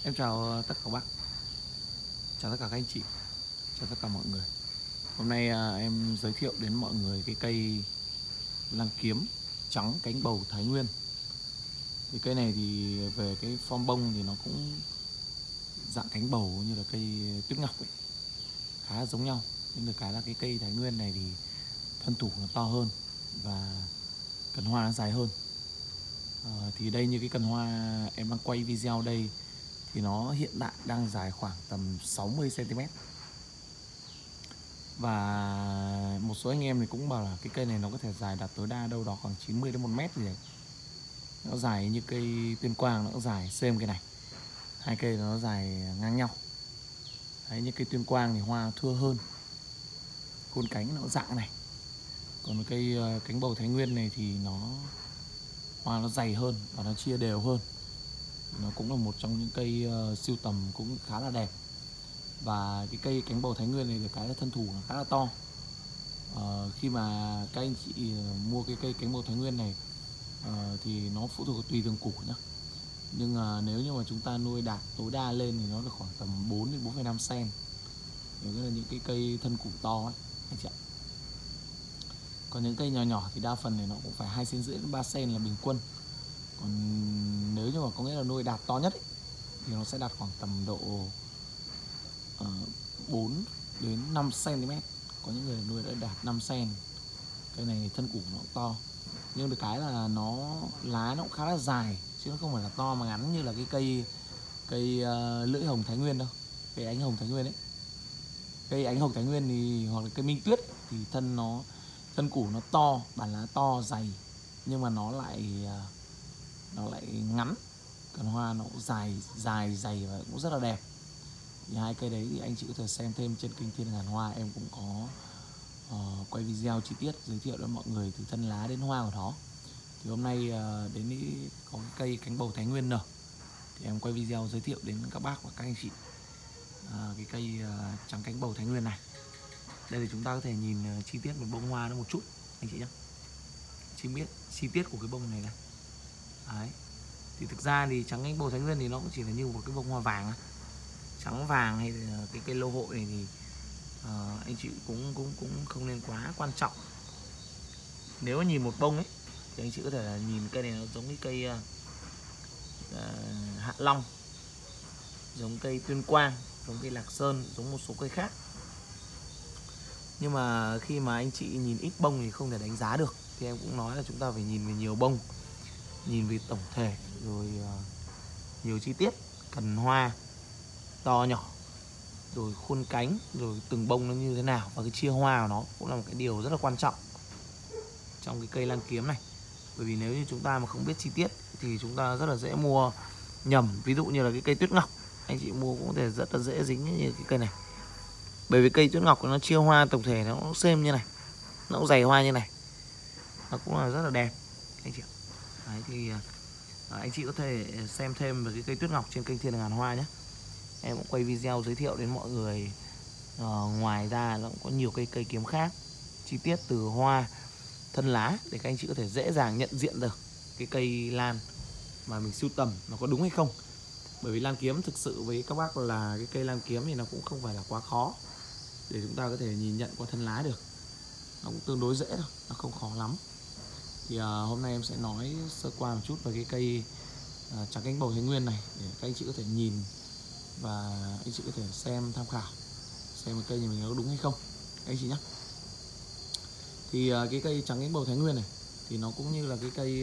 Em chào tất cả các bác, chào tất cả các anh chị, chào tất cả mọi người. Hôm nay em giới thiệu đến mọi người cái cây lang kiếm trắng cánh bầu Thái Nguyên. Thì cây này thì về cái form bông thì nó cũng dạng cánh bầu như là cây tuyết ngọc ấy, khá giống nhau. Nhưng được cái là cái cây Thái Nguyên này thì thân thủ nó to hơn và cần hoa nó dài hơn. Thì đây như cái cần hoa em đang quay video đây thì nó hiện tại đang dài khoảng tầm 60 cm. Và một số anh em thì cũng bảo là cái cây này nó có thể dài đạt tối đa đâu đó khoảng 90 đến 1 mét gì đấy. Nó dài như cây Tuyên Quang nó cũng dài xem cây này. Hai cây nó dài ngang nhau. Đấy, như cây Tuyên Quang thì hoa thưa hơn, khuôn cánh nó dạng này. Còn cây cánh bầu Thái Nguyên này thì hoa nó dày hơn và nó chia đều hơn. Nó cũng là một trong những cây sưu tầm cũng khá là đẹp. Và cái cây cánh bầu Thái Nguyên này được cái là thân thủ nó khá là to. Khi mà các anh chị mua cái cây cánh bầu Thái Nguyên này thì nó phụ thuộc tùy từng củ nhá. Nhưng nếu như mà chúng ta nuôi đạt tối đa lên thì nó được khoảng tầm 4 đến 4,5 cm. Đấy là những cái cây thân củ to ấy, anh chị ạ. Còn những cây nhỏ nhỏ thì đa phần thì nó cũng phải 2,5 cm đến 3 cm là bình quân. Còn nếu như mà có nghĩa là nuôi đạt to nhất ấy, thì nó sẽ đạt khoảng tầm độ 4 đến 5 cm. Có những người nuôi đã đạt 5 cm. Cây này thân củ nó cũng to. Nhưng được cái là lá nó cũng khá là dài, chứ nó không phải là to mà ngắn như là cái cây lưỡi hồng Thái Nguyên đâu. Cây ánh hồng Thái Nguyên ấy. Cây ánh hồng Thái Nguyên thì hoặc là cây Minh Tuyết ấy, thì thân củ nó to, bản lá to dày, nhưng mà nó lại ngắn. Còn hoa nó cũng dài dày và cũng rất là đẹp. Thì hai cây đấy thì anh chị có thể xem thêm trên kênh Thiên Ngàn Hoa. Em cũng có quay video chi tiết giới thiệu đến mọi người từ thân lá đến hoa của nó. Thì hôm nay đến có cái cây cánh bầu Thái Nguyên nở thì em quay video giới thiệu đến các bác và các anh chị cái cây trắng cánh bầu Thái Nguyên này. Đây thì chúng ta có thể nhìn chi tiết một bông hoa nó một chút anh chị nhé. Chi tiết của cái bông này này. Đấy. Thì thực ra thì trắng cánh bầu Thái Nguyên thì nó cũng chỉ là như một cái bông hoa vàng, trắng vàng hay là cái cây lô hội này thì anh chị cũng không nên quá quan trọng. Nếu nhìn một bông ấy thì anh chị có thể là nhìn cây này nó giống cái cây Hạ Long, giống cây Tuyên Quang, giống cây Lạc Sơn, giống một số cây khác. Nhưng mà khi mà anh chị nhìn ít bông thì không thể đánh giá được. Thì em cũng nói là chúng ta phải nhìn về nhiều bông, nhìn về tổng thể, rồi nhiều chi tiết, cần hoa to nhỏ, rồi khuôn cánh, rồi từng bông nó như thế nào, và cái chia hoa của nó cũng là một cái điều rất là quan trọng trong cái cây lang kiếm này. Bởi vì nếu như chúng ta mà không biết chi tiết thì chúng ta rất là dễ mua nhầm. Ví dụ như là cái cây tuyết ngọc, anh chị mua cũng có thể rất là dễ dính như cái cây này. Bởi vì cây tuyết ngọc nó chia hoa tổng thể nó cũng xem như này, nó cũng dày hoa như này, nó cũng là rất là đẹp anh chị ạ. Đấy thì anh chị có thể xem thêm về cái cây tuyết ngọc trên kênh Thiên Ngàn Hoa nhé. Em cũng quay video giới thiệu đến mọi người. Ngoài ra nó cũng có nhiều cây kiếm khác, chi tiết từ hoa, thân lá để các anh chị có thể dễ dàng nhận diện được cái cây lan mà mình sưu tầm nó có đúng hay không. Bởi vì lan kiếm thực sự với các bác là cái cây lan kiếm thì nó cũng không phải là quá khó để chúng ta có thể nhìn nhận qua thân lá được. Nó cũng tương đối dễ thôi, nó không khó lắm. Thì hôm nay em sẽ nói sơ qua một chút về cái cây trắng cánh bầu Thái Nguyên này để các anh chị có thể nhìn và anh chị có thể xem tham khảo xem cái cây nhà mình nó có đúng hay không anh chị nhé. Thì cái cây trắng cánh bầu Thái Nguyên này thì nó cũng như là cái cây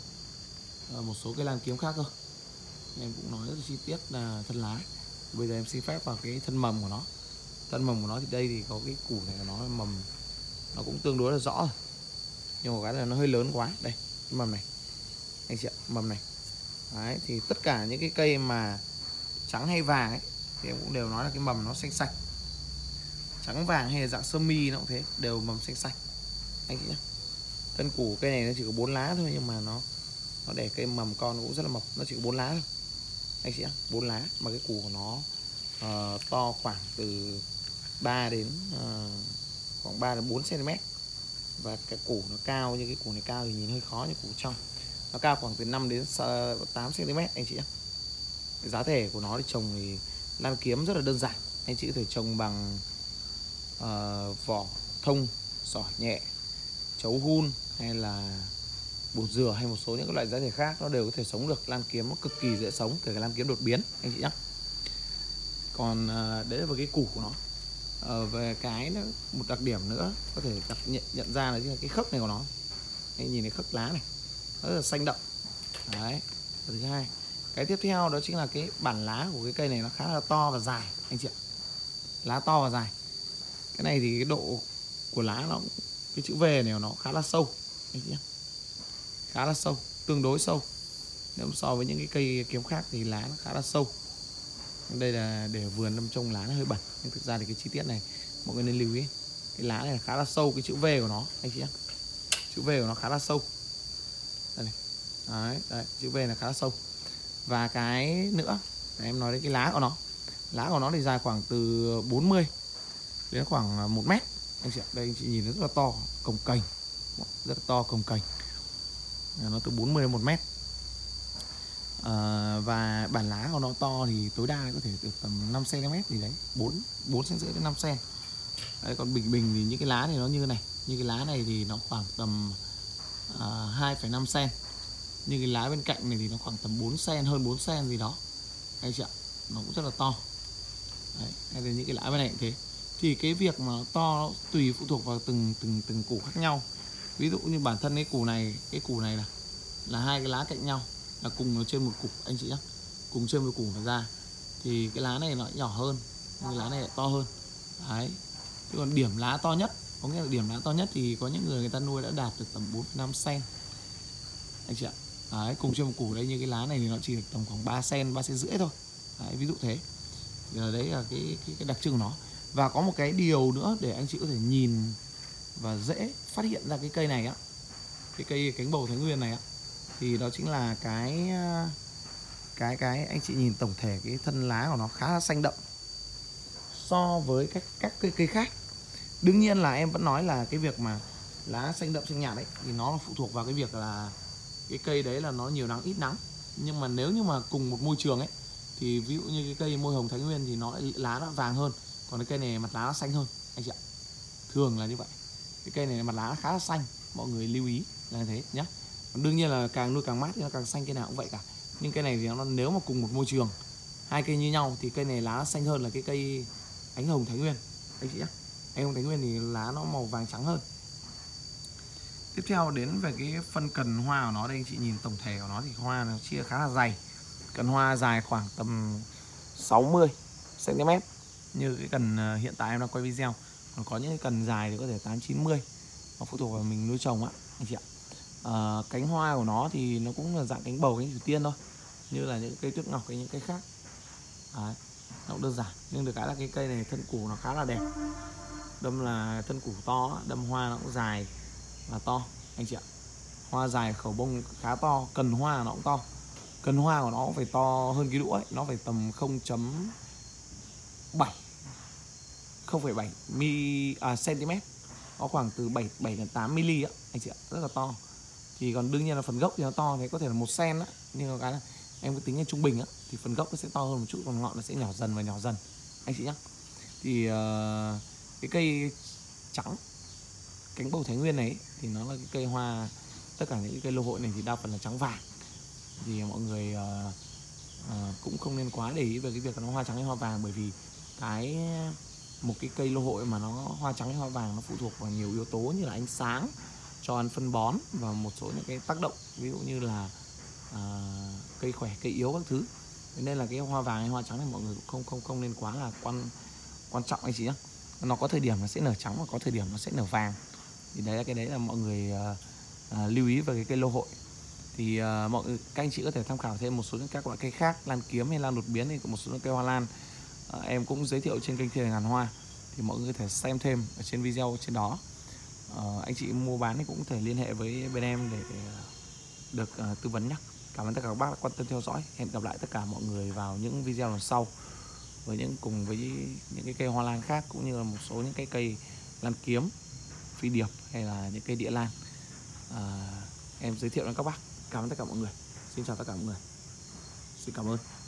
một số cây lan kiếm khác thôi. Em cũng nói rất là chi tiết là thân lá. Bây giờ em xin phép vào cái thân mầm của nó. Thân mầm của nó thì đây thì có cái củ này của nó, mầm nó cũng tương đối là rõ rồi. Nhưng mà cái là nó hơi lớn quá. Đây, cái mầm này anh chị ạ, mầm này. Đấy, thì tất cả những cái cây mà trắng hay vàng ấy thì em cũng đều nói là cái mầm nó xanh xanh. Trắng vàng hay là dạng sơ mi nó cũng thế, đều mầm xanh xanh anh chị nhé. Thân củ cây này nó chỉ có 4 lá thôi, nhưng mà nó để cây mầm con nó cũng rất là mập. Nó chỉ có 4 lá thôi anh chị nhé, 4 lá mà cái củ của nó to khoảng từ 3 đến khoảng 3 đến 4 cm. Và cái củ nó cao, như cái củ này cao thì nhìn hơi khó, như củ trong nó cao khoảng từ 5 đến 8 cm anh chị nhé. Cái giá thể của nó thì trồng thì lan kiếm rất là đơn giản. Anh chị có thể trồng bằng vỏ thông, sỏi nhẹ, chấu hun hay là bột dừa hay một số những cái loại giá thể khác, nó đều có thể sống được. Lan kiếm nó cực kỳ dễ sống, kể cả lan kiếm đột biến anh chị nhé. Còn đấy là về cái củ của nó. Về cái nữa, một đặc điểm nữa có thể nhận ra là cái khớp này của nó. Anh nhìn thấy khớp lá này nó rất là xanh đậm. Đấy. Thứ hai, cái tiếp theo đó chính là cái bản lá của cái cây này nó khá là to và dài anh chị ạ. Lá to và dài. Cái này thì cái độ của lá nó, cái chữ V này nó khá là sâu anh chị nhé. Khá là sâu, tương đối sâu. Nếu so với những cái cây kiếm khác thì lá nó khá là sâu. Đây là để vườn đâm trông lá nó hơi bẩn, nhưng thực ra thì cái chi tiết này mọi người nên lưu ý. Cái lá này khá là sâu, cái chữ V của nó anh chị nhé. Chữ V của nó khá là sâu. Đây này. Đấy, chữ V là khá là sâu. Và cái nữa, để em nói đến cái lá của nó. Lá của nó thì dài khoảng từ 40 đến khoảng 1 mét anh chị ạ. Đây anh chị nhìn nó rất là to, cồng kềnh, rất là to, cồng kềnh. Nó từ 40 đến 1 mét. Và bản lá của nó to thì tối đa có thể được tầm 5 cm gì đấy, 4 cm đến 5 cm. Đấy, còn bình thì những cái lá thì nó như này. Như cái lá này thì nó khoảng tầm 2,5 cm. Như cái lá bên cạnh này thì nó khoảng tầm 4 cm, hơn 4 cm gì đó anh chị ạ. Nó cũng rất là to. Đấy, hay là những cái lá bên này cũng thế. Thì cái việc mà nó to nó tùy phụ thuộc vào từng củ khác nhau. Ví dụ như bản thân cái củ này là hai cái lá cạnh nhau, là cùng nó trên một củ anh chị nhé, cùng trên một củ mà ra thì cái lá này nó nhỏ hơn, cái lá này lại to hơn. Đấy. Chứ còn điểm lá to nhất, có nghĩa là điểm lá to nhất thì có những người ta nuôi đã đạt được tầm 4,5 cm anh chị ạ. Đấy, cùng trên một củ đấy, như cái lá này thì nó chỉ được tầm khoảng 3 cm, 3,5 cm thôi. Đấy, ví dụ thế. Thì đấy là cái đặc trưng của nó. Và có một cái điều nữa để anh chị có thể nhìn và dễ phát hiện ra cái cây này á, cái cây cánh bầu Thái Nguyên này á, thì đó chính là cái anh chị nhìn tổng thể cái thân lá của nó khá là xanh đậm so với các cây khác. Đương nhiên là em vẫn nói là cái việc mà lá xanh đậm xanh nhạt ấy thì nó phụ thuộc vào cái việc là cái cây đấy là nó nhiều nắng ít nắng. Nhưng mà nếu như mà cùng một môi trường ấy thì ví dụ như cái cây môi hồng Thái Nguyên thì nó lá nó vàng hơn, còn cái cây này mặt lá nó xanh hơn anh chị ạ. Thường là như vậy. Cái cây này mặt lá nó khá là xanh, mọi người lưu ý là thế nhé. Đương nhiên là càng nuôi càng mát thì nó càng xanh, cây nào cũng vậy cả. Nhưng cây này thì nó nếu mà cùng một môi trường, hai cây như nhau thì cây này lá nó xanh hơn là cái cây ánh hồng Thái Nguyên anh chị nhé. Ánh hồng Thái Nguyên thì lá nó màu vàng trắng hơn. Tiếp theo đến về cái phân cần hoa của nó đây, anh chị nhìn tổng thể của nó thì hoa nó chia khá là dày. Cần hoa dài khoảng tầm 60 cm như cái cần hiện tại em đang quay video. Còn có những cái cần dài thì có thể 8-90, nó phụ thuộc vào mình nuôi trồng á anh chị ạ. Cánh hoa của nó thì nó cũng là dạng cánh bầu, cánh thủy tiên thôi, như là những cây tuyết ngọc hay những cây khác. Đấy, nó cũng đơn giản. Nhưng được cái là cái cây này thân củ nó khá là đẹp, đâm là thân củ to, đâm hoa nó cũng dài và to anh chị ạ. Hoa dài, khẩu bông khá to, cần hoa nó cũng to. Cần hoa của nó cũng phải to hơn cái đũa ấy, nó phải tầm 0,7 cm, nó khoảng từ 7 đến 8 mm á anh chị ạ, rất là to. Thì còn đương nhiên là phần gốc thì nó to, thì có thể là 1 cm á, nhưng mà cái là em cứ tính lên trung bình á thì phần gốc nó sẽ to hơn một chút, còn ngọn nó sẽ nhỏ dần và nhỏ dần anh chị nhé. Thì cái cây trắng cánh bầu Thái Nguyên này thì nó là cái cây hoa, tất cả những cái cây lô hội này thì đa phần là trắng vàng, thì mọi người cũng không nên quá để ý về cái việc nó hoa trắng hay hoa vàng, bởi vì một cái cây lô hội mà nó hoa trắng hay hoa vàng nó phụ thuộc vào nhiều yếu tố như là ánh sáng, cho ăn phân bón và một số những cái tác động, ví dụ như là cây khỏe, cây yếu các thứ. Nên là cái hoa vàng hay hoa trắng này mọi người cũng không nên quá là quan trọng anh chị nhé. Nó có thời điểm nó sẽ nở trắng và có thời điểm nó sẽ nở vàng, thì đấy là cái đấy là mọi người lưu ý về cái cây lô hội. Thì các anh chị có thể tham khảo thêm một số những các loại cây khác, lan kiếm hay lan đột biến hay một số những cây hoa lan em cũng giới thiệu trên kênh Thiên Ngàn Hoa, thì mọi người có thể xem thêm ở trên video trên đó. Anh chị mua bán thì cũng có thể liên hệ với bên em để được tư vấn nhé. Cảm ơn tất cả các bác đã quan tâm theo dõi. Hẹn gặp lại tất cả mọi người vào những video lần sau với những cái cây hoa lan khác, cũng như là một số những cái cây lan kiếm, phi điệp hay là những cây địa lan em giới thiệu đến các bác. Cảm ơn tất cả mọi người. Xin chào tất cả mọi người. Xin cảm ơn.